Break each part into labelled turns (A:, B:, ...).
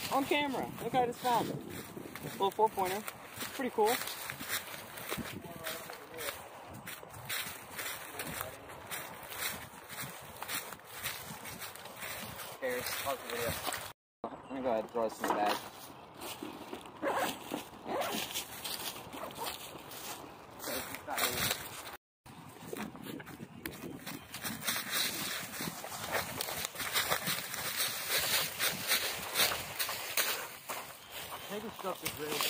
A: on camera. Look what I just found. Little 4-pointer. Pretty cool. Here, pause the video. I'm gonna go ahead and throw this in the bag. Maybe stuff is ready.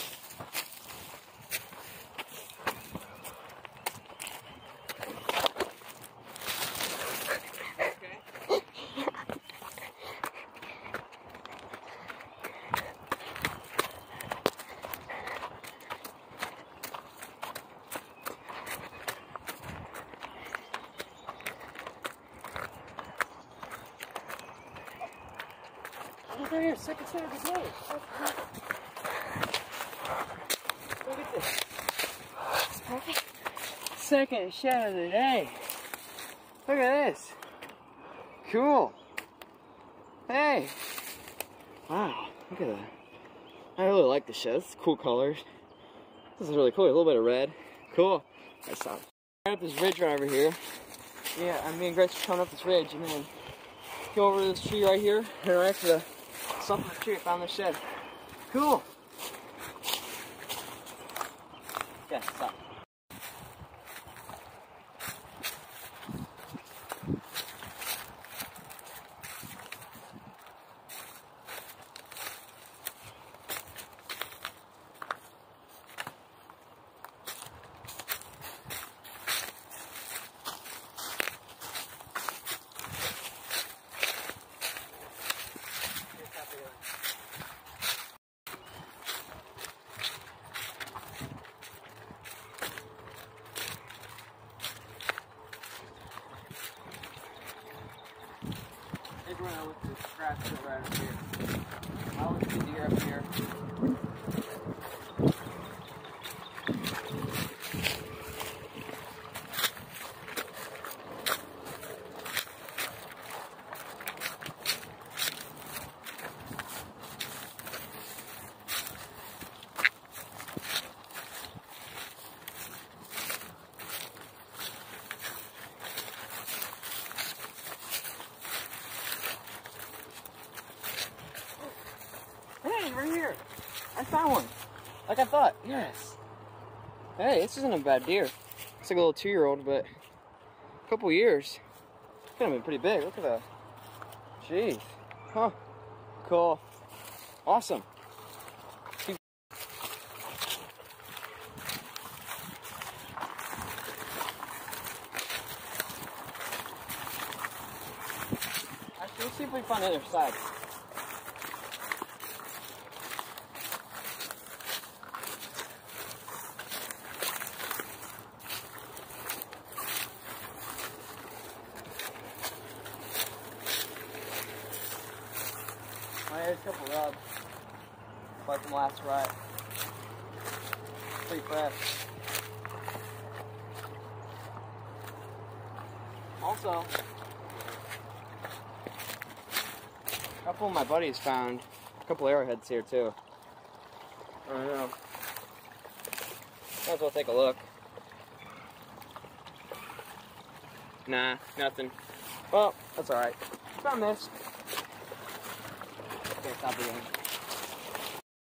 A: Look right here, second set of the day. Look at this. Second shot of the day. Look at this. Cool. Hey. Wow, look at that. I really like the shed. It's cool colors. This is really cool. A little bit of red. Cool. I saw it. Right up this ridge right over here. Yeah, me and Grace are coming up this ridge and then go over this tree right here and right to the stump of the tree I found this shed. Cool. Yeah, stop. When I look at this grass right up here. I look at the deer up here. Hey, right here. I found one. Like I thought. Yes. Hey, this isn't a bad deer. It's like a little 2-year-old, but a couple years. It's gonna be pretty big. Look at that. Jeez. Huh. Cool. Awesome. Actually, let's see if we can find the other side. There's a couple rubs, like from last rut. Pretty fresh. Also, a couple of my buddies found a couple arrowheads here too. I don't know. Might as well take a look. Nah, nothing. Well, that's alright. Found this. Okay, stop again.